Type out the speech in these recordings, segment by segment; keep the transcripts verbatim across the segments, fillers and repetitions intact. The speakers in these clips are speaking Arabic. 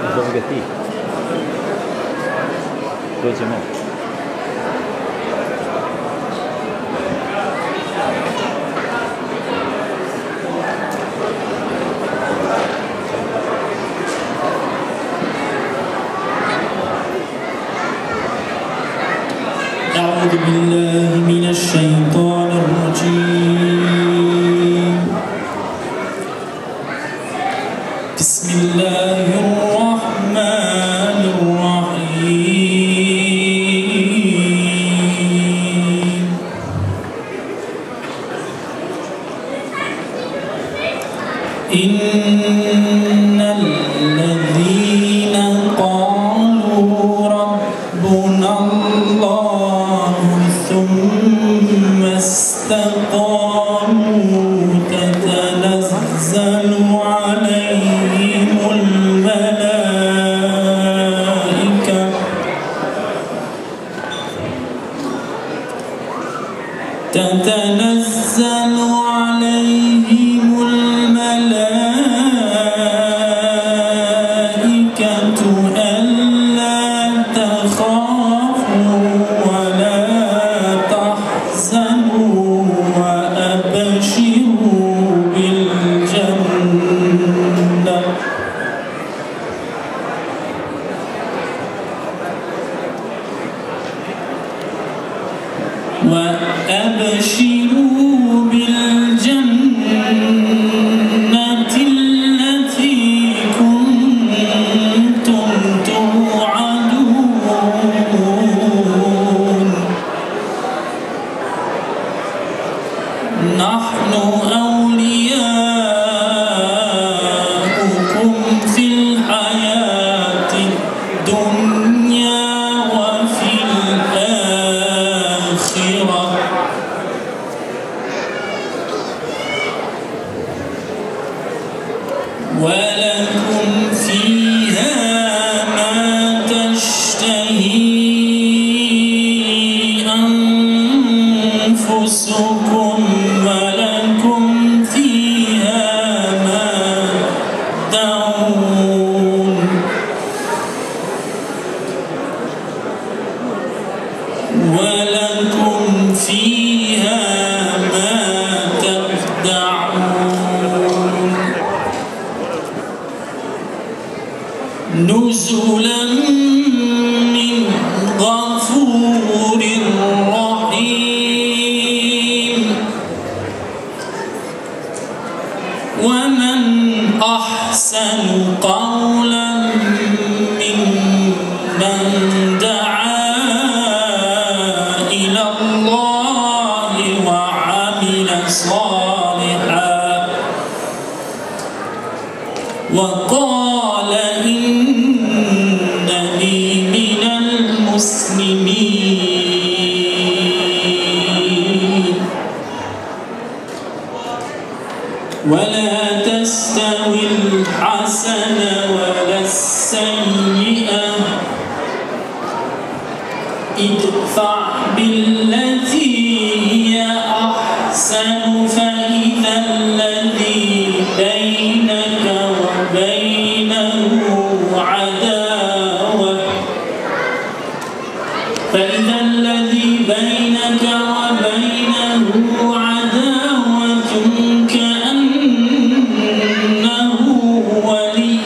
Interrogatif. Deuxièmement. أعوذ بالله من الشيطان الرجيم. بسم الله الرحمن الرحيم. إن الذين قالوا ربنا الله ثم استقاموا تتنزل عليهم الملائكة تتنزل عليهم الملائكة ألا تخافوا ولا تحزنوا وأبشروا بالجنة وأبشروا بالجنة التي كنتم توعدون. نحن أولياؤكم في الحياة الدنيا وفي الآخرة ولكم فيها ما تشتهي أنفسكم ولكم فيها ما تدعون. ولكم فيها ما تدعون. نزلا من غفور رحيم. ومن أحسن قولا ممن دعا إلى الله وعمل صالحا وقال إنني من المسلمين. ولا تستوي الحسنة ولا السيئة ادفع بالتي هي أحسن فإذا الذي بينك وبينه عداوة فإذا الذي بينك وبينه عداوة كأنه ولي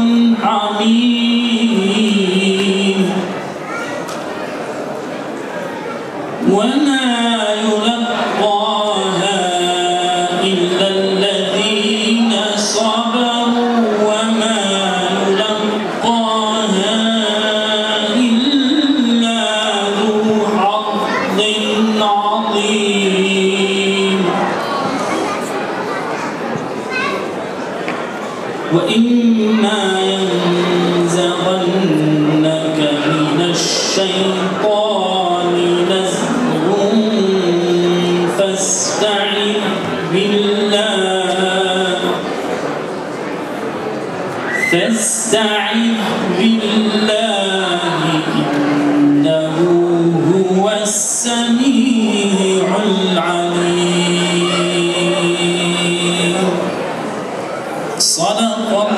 حميم. وما يلقاها إلا الذين صبروا وما يلقاها إلا ذو حظ عظيم. وإما ينزغنك من الشيطان نزغ فاستعذ بالله فاستعذ بالله إنه هو السميع العليم. صدق